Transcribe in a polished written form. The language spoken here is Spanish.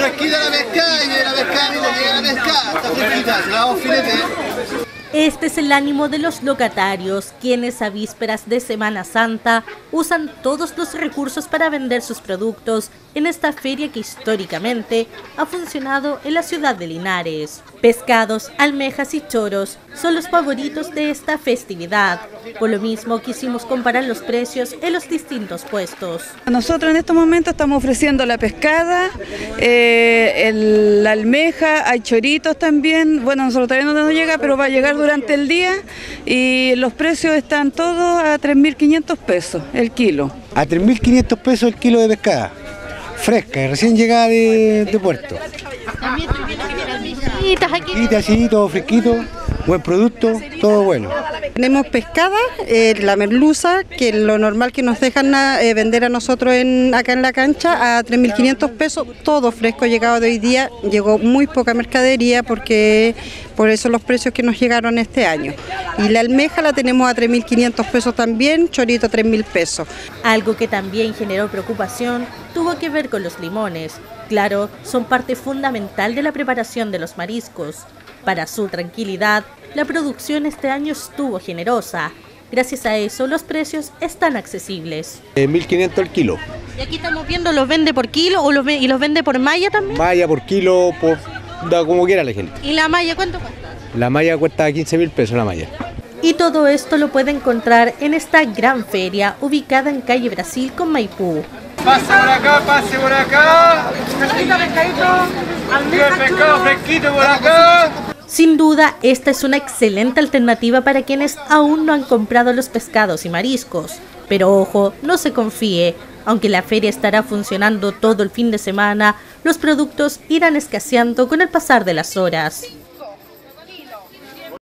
fresquita la pescada y viene la pescada, mira, llega la pescada, está fresquita, se la damos filete. Este es el ánimo de los locatarios, quienes a vísperas de Semana Santa usan todos los recursos para vender sus productos en esta feria que históricamente ha funcionado en la ciudad de Linares. Pescados, almejas y choros son los favoritos de esta festividad. Por lo mismo quisimos comparar los precios en los distintos puestos. Nosotros en estos momentos estamos ofreciendo la pescada, la almeja, hay choritos también. Bueno, nosotros todavía no nos llega, pero va a llegar durante el día y los precios están todos a 3.500 pesos el kilo. A 3.500 pesos el kilo de pescada, fresca, recién llegada de puerto. También almejitas aquí. Así, todo fresquito, buen producto, todo bueno. Tenemos pescada, la merluza, que es lo normal que nos dejan vender a nosotros acá en la cancha a 3.500 pesos, todo fresco llegado de hoy día. Llegó muy poca mercadería porque por eso los precios que nos llegaron este año. Y la almeja la tenemos a 3.500 pesos también, chorito 3.000 pesos. Algo que también generó preocupación tuvo que ver con los limones. Claro, son parte fundamental de la preparación de los mariscos. Para su tranquilidad, la producción este año estuvo generosa. Gracias a eso, los precios están accesibles. 1.500 el kilo. Y aquí estamos viendo, ¿los vende por kilo y los vende por malla también? Malla por kilo, da como quiera la gente. ¿Y la malla cuánto cuesta? La malla cuesta 15.000 pesos la malla. Y todo esto lo puede encontrar en esta gran feria ubicada en calle Brasil con Maipú. Pase por acá, pase por acá. Pescado fresquito por acá. Sin duda, esta es una excelente alternativa para quienes aún no han comprado los pescados y mariscos. Pero ojo, no se confíe. Aunque la feria estará funcionando todo el fin de semana, los productos irán escaseando con el pasar de las horas.